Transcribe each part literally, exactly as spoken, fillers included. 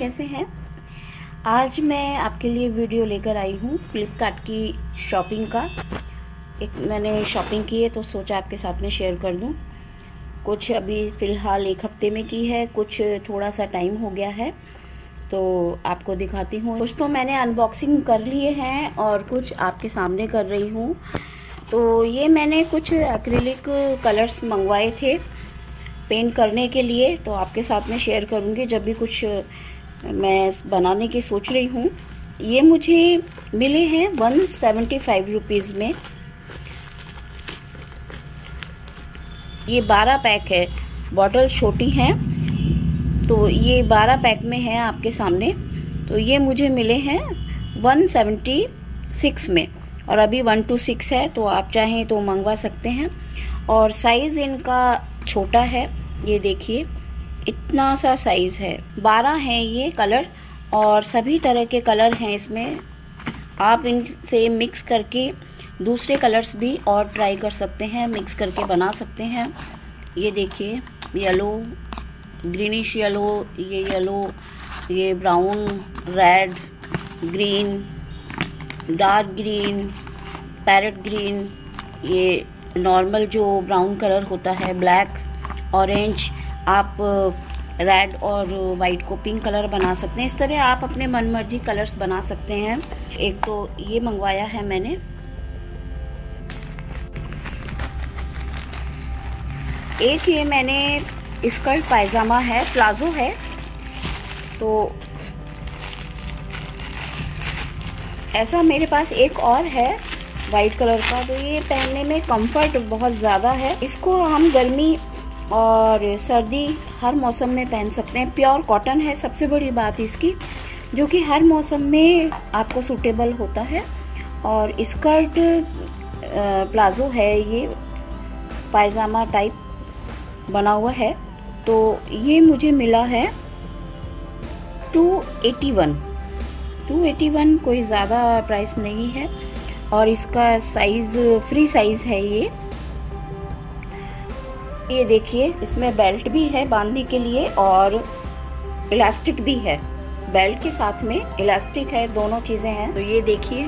कैसे हैं। आज मैं आपके लिए वीडियो लेकर आई हूँ फ्लिपकार्ट की शॉपिंग का। एक मैंने शॉपिंग की है तो सोचा आपके साथ में शेयर कर दूँ। कुछ अभी फ़िलहाल एक हफ्ते में की है, कुछ थोड़ा सा टाइम हो गया है तो आपको दिखाती हूँ। कुछ तो मैंने अनबॉक्सिंग कर लिए हैं और कुछ आपके सामने कर रही हूँ। तो ये मैंने कुछ एक्रिलिक कलर्स मंगवाए थे पेंट करने के लिए, तो आपके साथ में शेयर करूँगी जब भी कुछ मैं बनाने की सोच रही हूँ। ये मुझे मिले हैं वन सेवेंटी फाइव रुपीज़ में। ये बारह पैक है, बॉटल छोटी हैं तो ये बारह पैक में है आपके सामने। तो ये मुझे मिले हैं वन सेवेंटी सिक्स में और अभी वन टू सिक्स है, तो आप चाहें तो मंगवा सकते हैं। और साइज़ इनका छोटा है, ये देखिए इतना सा साइज़ है। बारह हैं ये कलर और सभी तरह के कलर हैं इसमें। आप इनसे मिक्स करके दूसरे कलर्स भी और ट्राई कर सकते हैं, मिक्स करके बना सकते हैं। ये देखिए येलो, ग्रीनिश येलो, ये येलो, ये brown, red, green, dark green, parrot green, ये नॉर्मल जो ब्राउन कलर होता है, ब्लैक, ऑरेंज। आप रेड और वाइट को पिंक कलर बना सकते हैं। इस तरह आप अपने मन मर्जी कलर्स बना सकते हैं। एक तो ये मंगवाया है मैंने। एक ये मैंने स्कर्ट पायजामा है, प्लाजो है, तो ऐसा मेरे पास एक और है वाइट कलर का। तो ये पहनने में कंफर्ट बहुत ज़्यादा है। इसको हम गर्मी और सर्दी हर मौसम में पहन सकते हैं। प्योर कॉटन है, सबसे बड़ी बात इसकी, जो कि हर मौसम में आपको सूटेबल होता है। और स्कर्ट प्लाजो है, ये पायजामा टाइप बना हुआ है। तो ये मुझे मिला है two eighty one. Two eighty one कोई ज़्यादा प्राइस नहीं है और इसका साइज़ फ्री साइज़ है। ये ये देखिए इसमें बेल्ट भी है बांधने के लिए और इलास्टिक भी है। बेल्ट के साथ में इलास्टिक है, दोनों चीज़ें हैं। तो ये देखिए,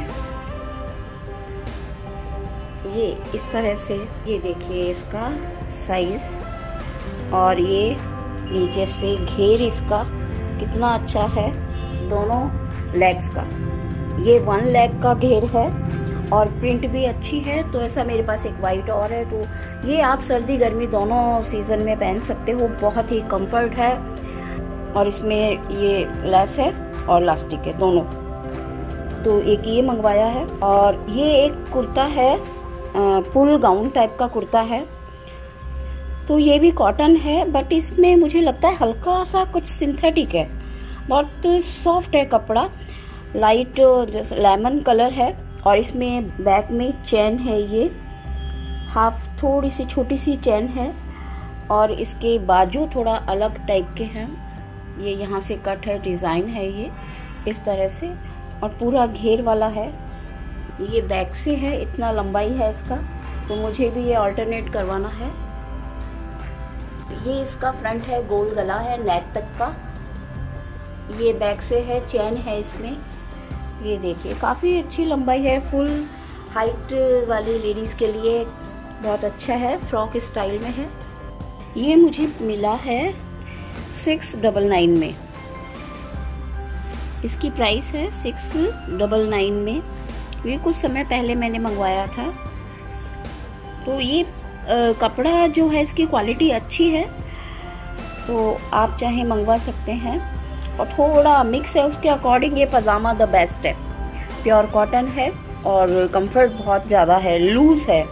ये इस तरह से, ये देखिए इसका साइज़ और ये नीचे से घेर इसका कितना अच्छा है, दोनों लेग्स का। ये वन लेग का घेर है और प्रिंट भी अच्छी है। तो ऐसा मेरे पास एक वाइट और है, तो ये आप सर्दी गर्मी दोनों सीजन में पहन सकते हो। बहुत ही कंफर्ट है और इसमें ये लेस है और इलास्टिक है दोनों। तो एक ये मंगवाया है और ये एक कुर्ता है, फुल गाउन टाइप का कुर्ता है। तो ये भी कॉटन है बट इसमें मुझे लगता है हल्का सा कुछ सिंथेटिक है। बहुत सॉफ्ट है कपड़ा, लाइट जैसे लेमन कलर है। और इसमें बैक में चैन है, ये हाफ थोड़ी सी छोटी सी चैन है और इसके बाजू थोड़ा अलग टाइप के हैं। ये यहाँ से कट है, डिज़ाइन है ये इस तरह से और पूरा घेर वाला है। ये बैक से है, इतना लंबाई है इसका, तो मुझे भी ये अल्टरनेट करवाना है। ये इसका फ्रंट है, गोल गला है नेक तक का। ये बैक से है, चैन है इसमें। ये देखिए काफ़ी अच्छी लंबाई है, फुल हाइट वाली लेडीज़ के लिए बहुत अच्छा है, फ्रॉक स्टाइल में है। ये मुझे मिला है सिक्स डबल नाइन में। इसकी प्राइस है सिक्स डबल नाइन में। ये कुछ समय पहले मैंने मंगवाया था। तो ये आ, कपड़ा जो है इसकी क्वालिटी अच्छी है, तो आप चाहे मंगवा सकते हैं। और थोड़ा मिक्स है, उसके अकॉर्डिंग ये पजामा द बेस्ट है। प्योर कॉटन है और कंफर्ट बहुत ज़्यादा है, लूज है।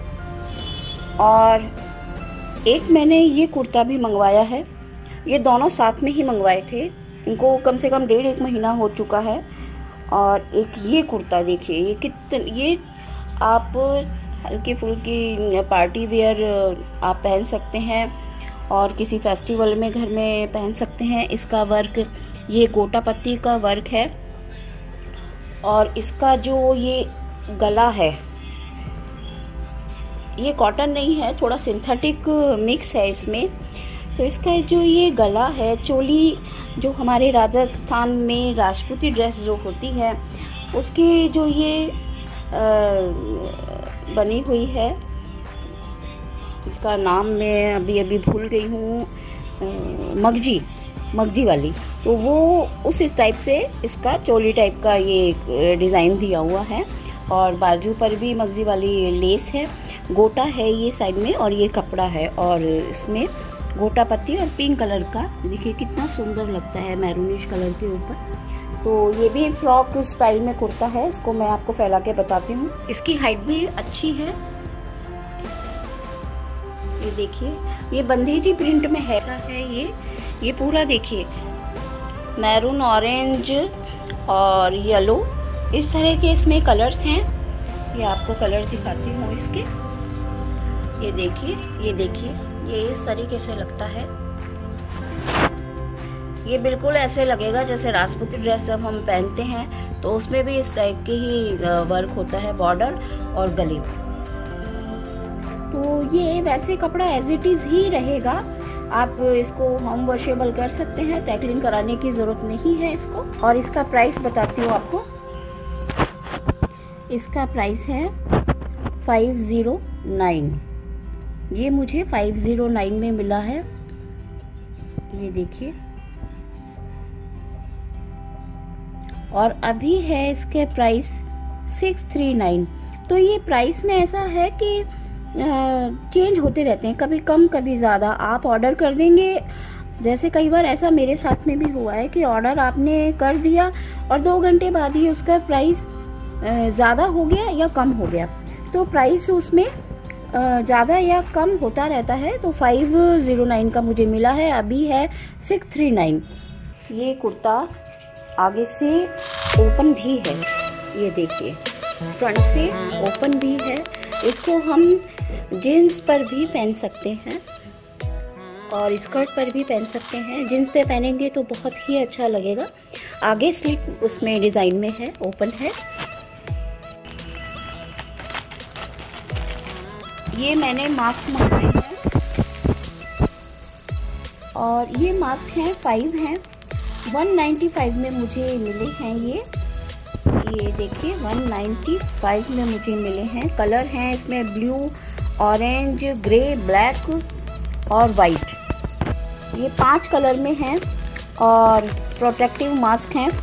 और एक मैंने ये कुर्ता भी मंगवाया है, ये दोनों साथ में ही मंगवाए थे। इनको कम से कम डेढ़ एक महीना हो चुका है। और एक ये कुर्ता देखिए, ये कितने, ये आप हल्की फुल्की पार्टी वेयर आप पहन सकते हैं और किसी फेस्टिवल में घर में पहन सकते हैं। इसका वर्क, ये गोटा पत्ती का वर्क है और इसका जो ये गला है, ये कॉटन नहीं है, थोड़ा सिंथेटिक मिक्स है इसमें। तो इसका जो ये गला है, चोली जो हमारे राजस्थान में राजपूती ड्रेस जो होती है उसकी जो ये आ, बनी हुई है, इसका नाम मैं अभी अभी भूल गई हूँ, मगजी मगजी वाली, तो वो उस टाइप से इसका चोली टाइप का ये डिज़ाइन दिया हुआ है। और बाजू पर भी मगजी वाली लेस है, गोटा है ये साइड में, और ये कपड़ा है और इसमें गोटा पत्ती और पिंक कलर का, देखिए कितना सुंदर लगता है मैरूनिश कलर के ऊपर। तो ये भी फ्रॉक स्टाइल में कुर्ता है, इसको मैं आपको फैला के बताती हूँ। इसकी हाइट भी अच्छी है, ये देखिए ये बंदेजी प्रिंट में है, है ये ये पूरा देखिए मैरून, ऑरेंज और येलो, इस तरह के इसमें कलर्स हैं। ये आपको कलर दिखाती हूँ इसके, ये देखिए ये देखिए ये इस तरीके से लगता है। ये बिल्कुल ऐसे लगेगा जैसे राजपूती ड्रेस जब हम पहनते हैं तो उसमें भी इस टाइप के ही वर्क होता है, बॉर्डर और गले। तो ये वैसे कपड़ा एज इट इज ही रहेगा, आप इसको होम वॉशेबल कर सकते हैं, टैकलिंग कराने की ज़रूरत नहीं है इसको। और इसका प्राइस बताती हूँ आपको, इसका प्राइस है फाइव ज़ीरो नाइन, ये मुझे फाइव ज़ीरो नाइन में मिला है, ये देखिए। और अभी है इसके प्राइस सिक्स थ्री नाइन। तो ये प्राइस में ऐसा है कि चेंज होते रहते हैं, कभी कम कभी ज़्यादा। आप ऑर्डर कर देंगे, जैसे कई बार ऐसा मेरे साथ में भी हुआ है कि ऑर्डर आपने कर दिया और दो घंटे बाद ही उसका प्राइस ज़्यादा हो गया या कम हो गया। तो प्राइस उसमें ज़्यादा या कम होता रहता है। तो फाइव ज़ीरो नाइन का मुझे मिला है, अभी है सिक्स थ्री नाइन। ये कुर्ता आगे से ओपन भी है, ये देखिए फ्रंट से ओपन भी है। इसको हम जीन्स पर भी पहन सकते हैं और स्कर्ट पर भी पहन सकते हैं। जीन्स पे पहनेंगे तो बहुत ही अच्छा लगेगा। आगे स्लिट उसमें डिज़ाइन में है, ओपन है। ये मैंने मास्क मंगाए हैं और ये मास्क हैं, फाइव हैं, वन नाइन्टी फाइव में मुझे मिले हैं। ये ये देखिए वन नाइन्टी फाइव में मुझे मिले हैं। कलर हैं इसमें ब्लू, ऑरेंज, ग्रे, ब्लैक और वाइट, ये पांच कलर में हैं। और प्रोटेक्टिव मास्क हैं,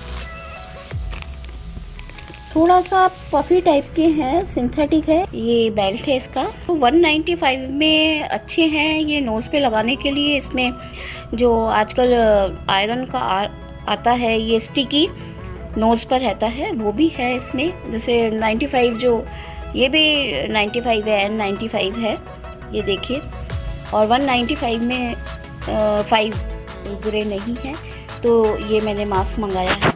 थोड़ा सा पफी टाइप के हैं, सिंथेटिक है। ये बेल्ट है इसका, तो वन नाइन्टी फाइव में अच्छे हैं ये नोज़ पे लगाने के लिए। इसमें जो आजकल आयरन का आ, आता है, ये स्टिकी नोज़ पर रहता है, वो भी है इसमें। जैसे नाइन्टी फाइव जो ये भी नाइन्टी फाइव है, एन नाइन्टी फाइव है, ये देखिए। और वन नाइन्टी फाइव में फाइव बुरे नहीं है। तो ये मैंने मास्क मंगाया है।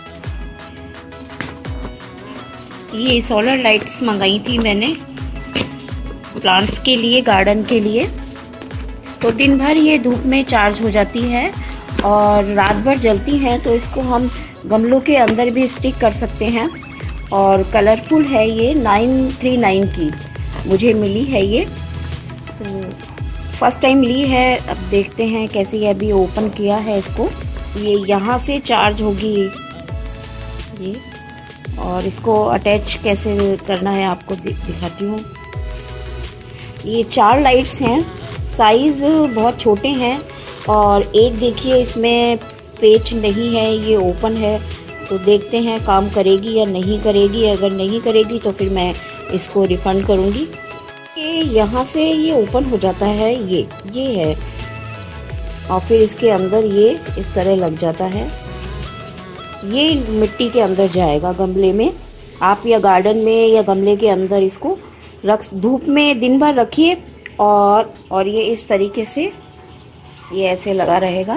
ये सोलर लाइट्स मंगाई थी मैंने प्लांट्स के लिए, गार्डन के लिए। तो दिन भर ये धूप में चार्ज हो जाती है और रात भर जलती है। तो इसको हम गमलों के अंदर भी स्टिक कर सकते हैं। और कलरफुल है ये, नाइन थ्री नाइन की मुझे मिली है ये। तो फर्स्ट टाइम ली है, अब देखते हैं कैसी है। अभी ओपन किया है इसको, ये यहाँ से चार्ज होगी ये। और इसको अटैच कैसे करना है आपको दिखाती हूँ। ये चार लाइट्स हैं, साइज़ बहुत छोटे हैं। और एक देखिए इसमें पेच नहीं है, ये ओपन है। तो देखते हैं काम करेगी या नहीं करेगी। अगर नहीं करेगी तो फिर मैं इसको रिफ़ंड करूँगी। ये यहाँ से ये ओपन हो जाता है, ये ये है। और फिर इसके अंदर ये इस तरह लग जाता है। ये मिट्टी के अंदर जाएगा गमले में, आप या गार्डन में या गमले के अंदर इसको रख, धूप में दिन भर रखिए। और और ये इस तरीके से ये ऐसे लगा रहेगा।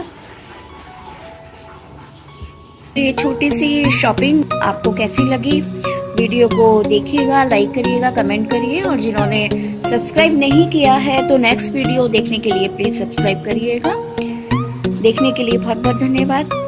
ये छोटी सी शॉपिंग आपको कैसी लगी? वीडियो को देखिएगा, लाइक करिएगा, कमेंट करिए। और जिन्होंने सब्सक्राइब नहीं किया है तो नेक्स्ट वीडियो देखने के लिए प्लीज़ सब्सक्राइब करिएगा। देखने के लिए बहुत बहुत धन्यवाद।